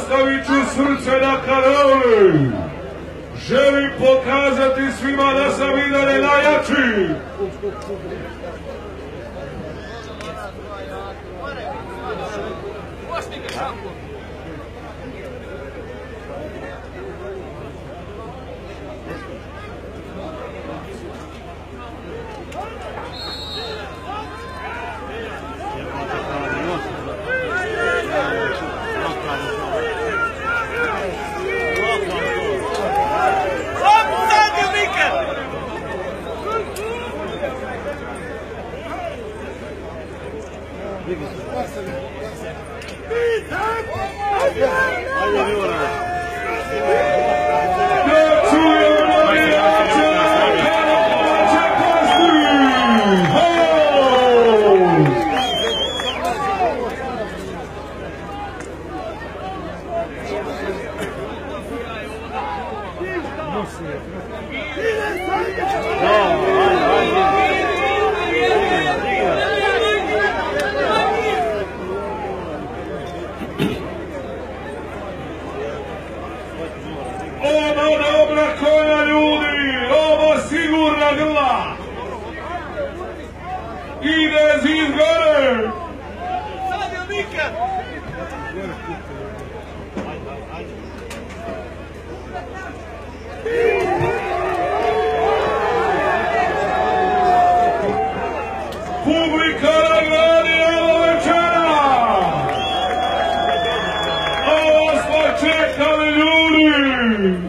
Ostavit ću srce na kanali. Želim pokazati svima da sam i dalje najjači. Ide zid gore! Publika nagradi evo večera! Ovo smo čekali ljudi!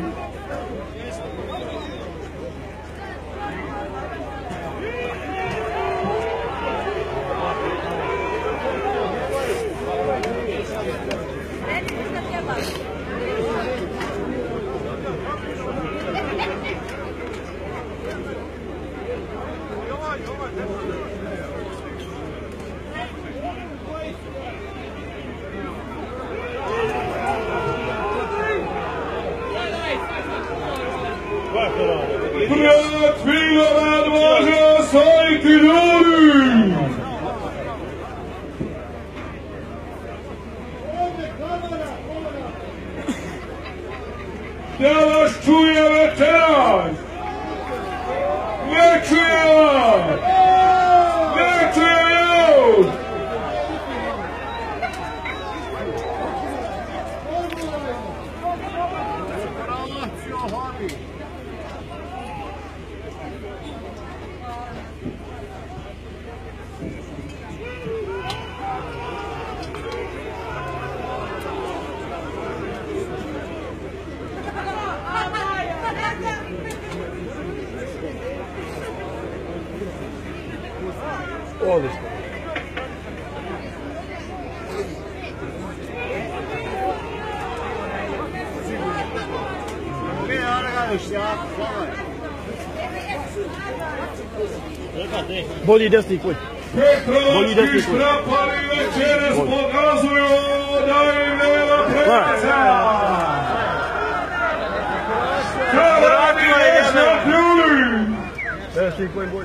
Pred filmom može osvojiti ljudi! Da vas čuje večeras! Ne čuje vas! Ne čuje ljud! Odlično. Bolji desni kuć. Petrovski štrapali večeras pokazuju da im nema predaca. Kada radi još na pljuli. Desni kuć bolji.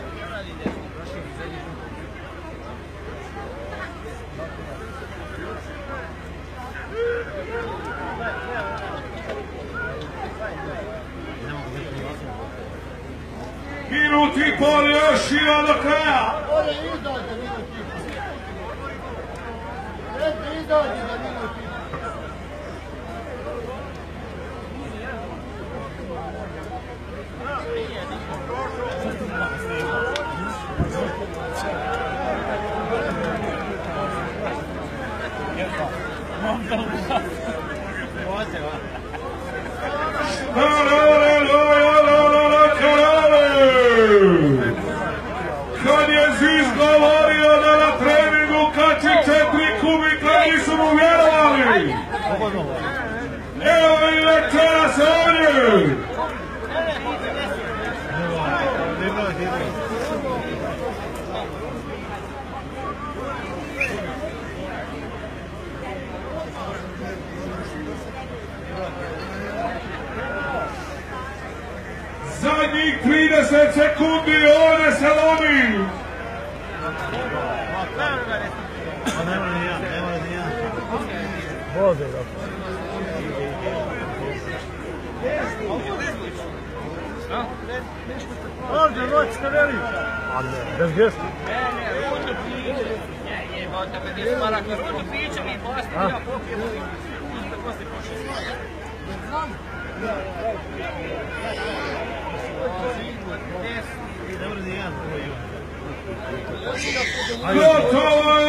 Minut i pol još ima do kraja. Kad je Ziz govorio da na treningu kači 4 kubika nisu mu vjerovali. Evo i večeras ovdje. Zadnjih 30 sekundi ovdje se lomi. Voze, ovdje noćite veli. A ne, bez gesta. Ne, ručno priče. Ne, jebate, 50 maraka. Ručno priče, mi plastik, ja pokrijemo. Uzite poslije pošli. Gotovo je